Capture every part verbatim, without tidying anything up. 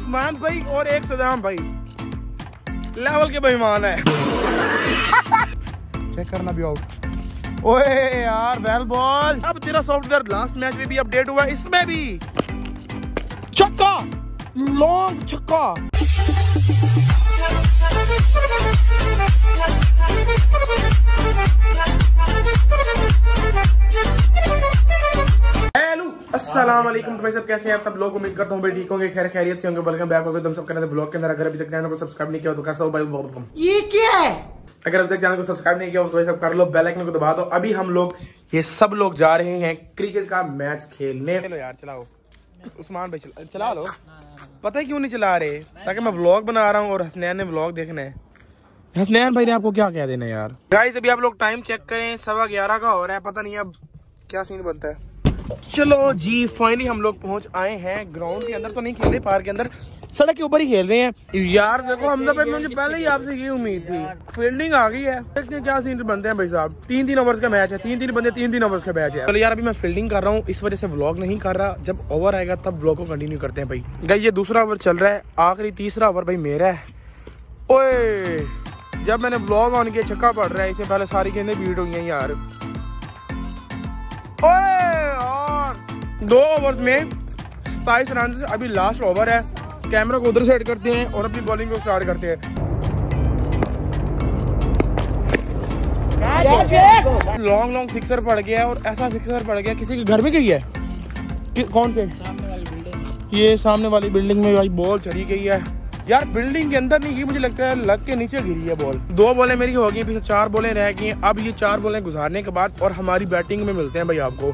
उस्मान भाई और एक सदाम भाई लेवल के बेईमान है। चेक करना भी आउट। ओए यार वेल बॉल। अब तेरा सॉफ्टवेयर लास्ट मैच में भी अपडेट हुआ, इसमें भी छक्का, लॉन्ग छक्का। अस्सलाम वालेकुम। तो भाई सब कैसे हैं आप सब लोग? उम्मीद करता हूँ भाई ठीक होंगे, खैर खैरियत से होंगे। वेलकम बैक हो गए तुम सब करने ब्लॉग के अंदर। अगर अभी तक चैनल को सब्सक्राइब नहीं किया तो कर सो भाई, ये क्या है? अगर अभी तक चैनल को सब्सक्राइब नहीं किया तो भाई सब कर लो, बेल आइकन को दबा दो। अभी हम लोग ये सब लोग जा रहे हैं क्रिकेट का मैच खेलने। चलो यार चलाओ उस्मान भाई, चला, चला लो। पता है क्यों नहीं चला रहे? ताकि मैं व्लॉग बना रहा हूँ और हसनैन ने व्लॉग देखना है। हसनैन भाई ने आपको क्या कह देना यार। गाइस अभी आप लोग टाइम चेक करें, सवा ग्यारह का हो रहा है। पता नहीं अब क्या सीन बनता है। चलो जी फाइनली हम लोग पहुंच आए हैं ग्राउंड के अंदर। तो नहीं खेल रहे, पार्क के अंदर सड़क के ऊपर ही खेल रहे हैं। यार देखो हमजा भाई, मुझे पहले ही आपसे ये उम्मीद थी। फील्डिंग आ गई है, देखते हैं क्या सीन बनते हैं भाई साहब। तीन तीन ओवर्स का मैच है, तीन तीन बंदे, तीन तीन ओवर्स का मैच है। चलो यार अभी मैं फील्डिंग कर रहा हूँ, इस वजह से व्लॉग नहीं कर रहा। जब ओवर आएगा तब व्लॉग को कंटिन्यू करते हैं भाई। गाइस ये दूसरा ओवर चल रहा है, आखिरी तीसरा ओवर भाई मेरा है। ओए जब मैंने व्लॉग ऑन किया छक्का पड़ रहा है, इससे पहले सारी गेंदें बीट हुई हैं यार। दो ओवर्स में सताईस रन। अभी लास्ट ओवर है, कैमरा को उधर सेट करते हैं और अपनी बॉलिंग को स्टार्ट करते हैं। लॉन्ग लॉन्ग सिक्सर पड़ गया और ऐसा सिक्सर पड़ गया किसी के घर में गई है। कि, कौन से? सामने वाली बिल्डिंग। ये सामने वाली बिल्डिंग में भाई बॉल चली गई है यार। बिल्डिंग के अंदर नहीं, ये मुझे लगता है लग के नीचे गिरी है बॉल। दो बॉलें मेरी हो गई, पीछे चार बॉलें रह गई हैं। अब ये चार बॉलें गुजारने के बाद और हमारी बैटिंग में मिलते हैं भाई आपको।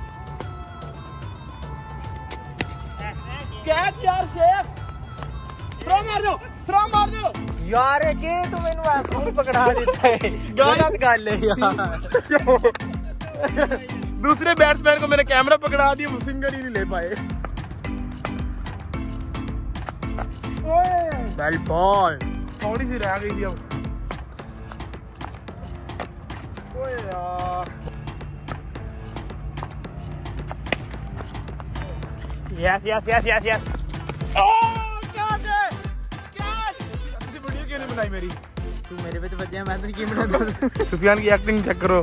यार शेख थ्रो मार दो, थ्रो मार दो यार। के तू मैनू ऐसे पकड़ा देता है, गलत गल है यार। दूसरे बैट्समैन को मैंने कैमरा पकड़ा दिया, वो सिंगल ही नहीं ले पाए। वेल बॉल थोड़ी सी रह गई थी अब। ओए यार yes yes yes yes yes. क्या है? क्या वीडियो क्यों नहीं बनाई मेरी? तू मेरे पे तो बच गया, मैं तो नहीं बना। सुफियान की एक्टिंग चेक करो।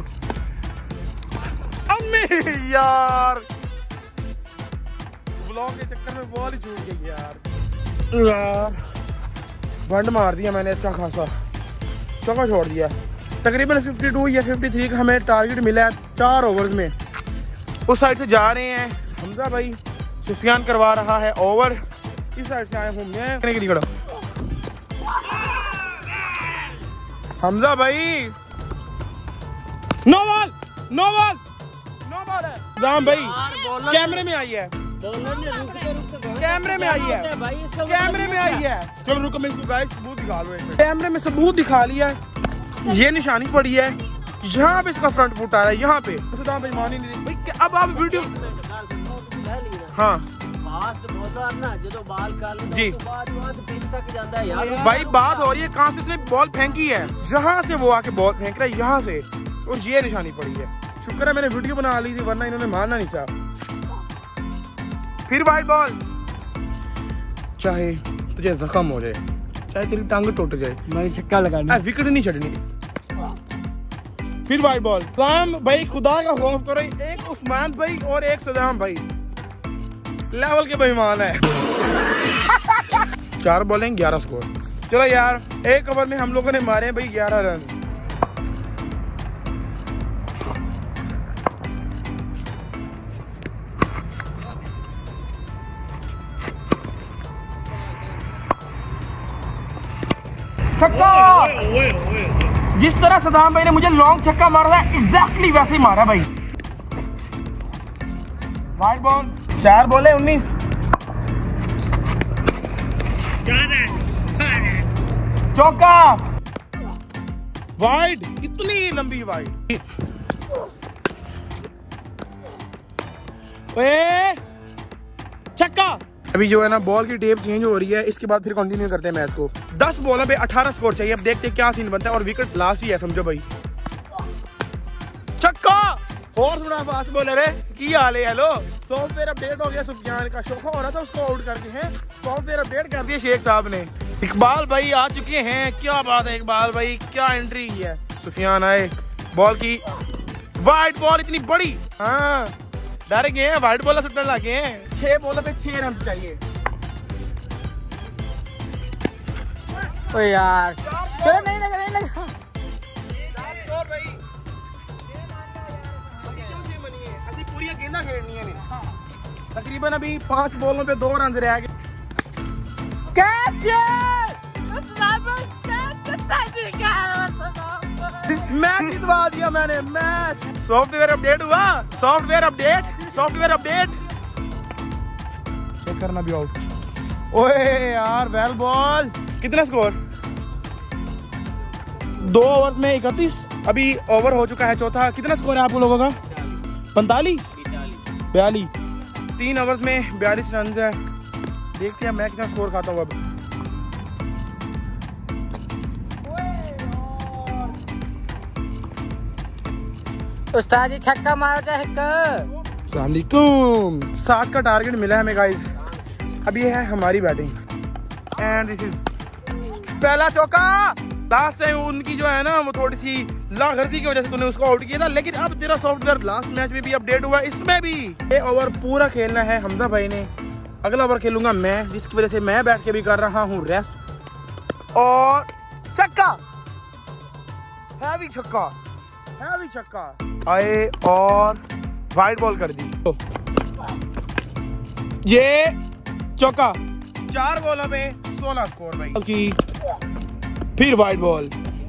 अम्मी यार व्लॉग के चक्कर में बॉल ही छूट गई यार। यार बंड मार दिया मैंने अच्छा खासा, चौका छोड़ दिया। तकरीबन बावन या तिरेपन का हमें टारगेट मिला है चार ओवर्स में। उस साइड से जा रहे हैं हमजा भाई, सुफियान करवा रहा है ओवर। इस साइड से आए हूँ मैं के लिए खड़ा। हमजा भाई no ball, no ball, no ball है। राम भाई कैमरे में आई है, कैमरे में आई है, कैमरे में आई है। चलो रुको मैं इसको गाइस सबूत दिखा लो। कैमरे में सबूत दिखा लिया है, ये निशानी पड़ी है यहाँ पे, इसका फ्रंट फुट आ रहा है यहाँ पे। भाई मान ही नहीं भाई। अब आप वीडियो हाँ जी भाई बात हो रही है कहाँ से इसने बॉल फेंकी है, जहाँ से वो आके बॉल फेंक रहा है यहाँ से, और ये निशानी पड़ी है। शुक्र है मैंने वीडियो बना ली थी, वरना इन्होंने मानना नहीं था। फिर वाइड बॉल, चाहे तुझे जख्म हो जाए, चाहे तेरी टांग टूट जाए, मैं छक्का लगाना, विकेट नहीं छड़नी। फिर वाइड बॉल। सलाम भाई खुदा का खौफ करो, एक उस्मान भाई और एक सदाम भाई लेवल के बेईमान है। चार बॉलिंग ग्यारह स्कोर। चलो यार एक ओवर में हम लोगों ने मारे भाई ग्यारह रन। छक्का, जिस तरह सदाम भाई ने मुझे लॉन्ग छक्का मारा है एग्जैक्टली वैसे ही मारा भाई। वाइड बॉल, चार बोले उन्नीस। चौका, वाइड, इतनी लंबी वाइड। छक्का। अभी जो है ना बॉल की टेप चेंज हो रही है, इसके बाद फिर कंटिन्यू करते हैं मैच को। दस बॉलों पे अठारह स्कोर चाहिए। अब देखते हैं क्या सीन बनता है। और विकेट लास्ट ही है समझो भाई। छक्का और थोड़ा फास्ट बॉलर है की हाल है। हेलो, सॉफ्टवेयर अपडेट हो गया, सुफियान का शोखा हो रहा था उसको आउट करके हैं, सॉफ्टवेयर अपडेट कर दिया शेख साहब ने। इकबाल भाई आ चुके हैं, क्या बात है इकबाल भाई, क्या एंट्री की है। सुफियान आए, बॉल की वाइट बॉल इतनी बड़ी, हाँ डर गए हैं, वाइट बॉल सुटने लगे हैं। छह बॉल पे छह रन चाहिए। ओ यार चलो, नहीं लगा नहीं लगा पूरी गेंदा खेलनी है। तकरीबन अभी पांच बॉलों पे दो रन रह गए। मैच जितवा दिया मैंने, मैच। सॉफ्टवेयर अपडेट हुआ, software update, software update check करना भी आउट। ओए यार वेल बॉल। कितना स्कोर? दो ओवर में इकतीस, अभी ओवर हो चुका है चौथा। कितना स्कोर है आप लोगों का? पैंतालीस बयालीस, तीन ओवर में बयालीस रन है। देखते हैं मैं कितना स्कोर खाता हूँ अब। उस्ताद जी छक्का मारो चाहे अस्सलामुअलैकुम। सात का टारगेट मिला है हमें गाइस। अब ये है हमारी बैटिंग एंड दिस इज पहला चौका। लास्ट टाइम उनकी जो है ना वो थोड़ी सी लागर्जी की वजह से तूने उसको आउट किया था, लेकिन अब तेरा सॉफ्टवेयर लास्ट मैच में भी अपडेट हुआ, इसमें भी ये ओवर पूरा खेलना है हमजा भाई ने। अगला ओवर खेलूंगा मैं, जिसकी वजह से मैं बैठ के भी कर रहा हूँ रेस्ट। और छक्का, हैवी छक्का, हैवी छक्का आए और वाइड बॉल कर दी। ये चौका, चार बॉलों पे सोलह स्कोर भाई की। फिर वाइड बॉल,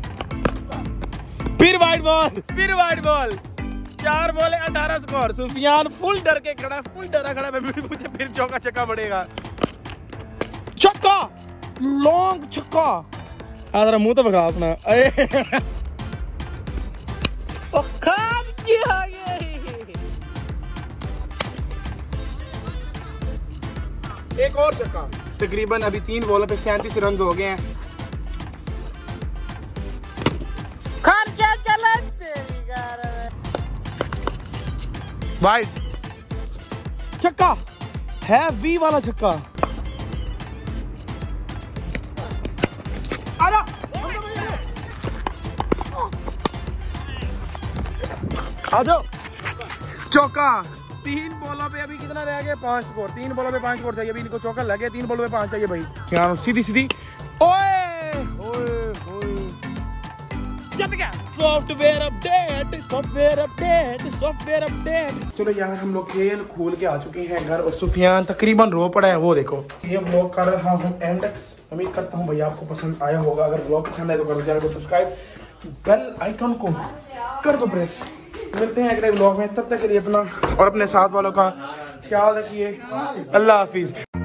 फिर वाइड बॉल, फिर वाइड बॉल, चार बॉले अठारह स्कोर। सुफियान फुल डर के खड़ा, फुल डरा खड़ा, मुझे फिर चौका छक्का पड़ेगा। छक्का, लॉन्ग छक्का। आ मुंह तो भगा अपना। एक और छक्का। तकरीबन अभी तीन बॉलों पे सैंतीस रन हो गए हैं। वाइड छक्का, है वी वाला छक्का। आ जाओ, चौका। तीन बॉलों पे अभी कितना रह गया? पांच स्कोर। तीन बॉलों पे पांच स्कोर चाहिए, अभी इनको चौका लगे। तीन बॉलों पे पांच चाहिए भाई। क्या सीधी सीधी, ओए ओए ओए, जत गया। Software update, software update, software update. चलो यार हम लोग खेल खोल के आ चुके हैं घर, और सुफियान तकरीबन रो पड़ा है। वो देखो, ये व्लॉग कर रहा हूँ एंड। उम्मीद करता हूँ भैया आपको पसंद आया होगा। अगर व्लॉग पसंद आए तो करो चैनल को सब्सक्राइब, बेल आइकन को कर दो प्रेस। मिलते हैं अगले व्लॉग में, तब तक के लिए अपना और अपने साथ वालों का ख्याल रखिए। अल्लाह हाफिज।